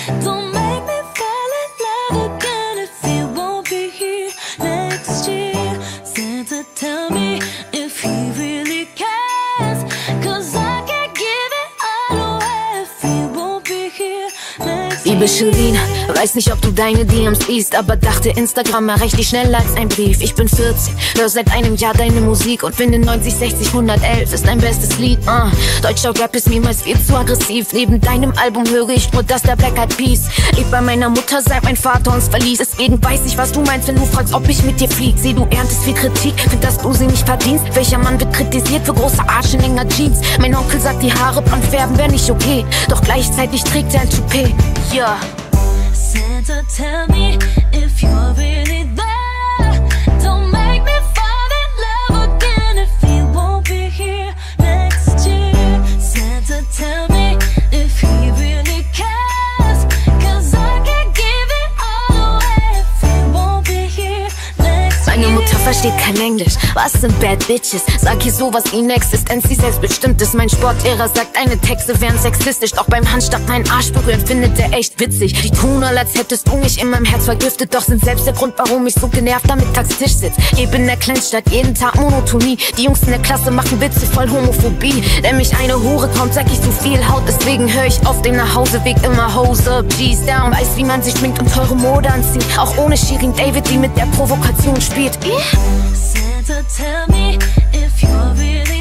Don't make me fall in love again if you won't be here next year. Santa, tell me if he really cares, 'cause I can't give it all away if he won't be here next year. Liebe Shirin, weiß nicht, ob du deine DMs liest, aber dachte, Instagram erreicht dich schneller als ein Brief. Ich bin 14, hör seit einem Jahr deine Musik und finde 90, 60, 111 ist dein bestes Lied. Deutscher Rap ist niemals viel zu aggressiv. Neben deinem Album höre ich nur das der Black Eyed Peas. Leb bei meiner Mutter, seit mein Vater uns verließ. Deswegen weiß ich, was du meinst, wenn du fragst, ob ich mit dir flieg. Seh, du erntest viel Kritik, find, dass du sie nicht verdienst. Welcher Mann wird kritisiert für große Arsch in enger Jeans? Mein Onkel sagt, die Haare blond färben wäre nicht okay, doch gleichzeitig trägt er ein Toupet. Ja. Santa, tell me if you're really there. Don't make me fall in love again if you won't be here next year. Santa, tell me if he really cares, 'cause I can't give it all away if he won't be here next year. Meine Mutter versteht kein Englisch, was sind Bad Bitches? Sag ihr sowas wie eine Existenz, die selbstbestimmt ist. Mein Sportlehrer sagt, deine Texte wären sexistisch, doch beim Handstand meinen Arsch berühren findet er echt witzig. Die tun all, als hättest du mich in meinem Herz vergiftet, doch sind selbst der Grund, warum ich so genervt am Mittagstisch sitz. Lebe in der Kleinstadt, jeden Tag Monotonie. Die Jungs in der Klasse machen Witze voll Homophobie. Wenn mich eine Hure kommt, sag ich zu viel Haut, deswegen höre ich auf dem Nachhauseweg immer Hose, G's down. Weiß, wie man sich schminkt und teure Mode anzieht, auch ohne Shirin David, die mit der Provokation spielt. Santa, tell me if you're really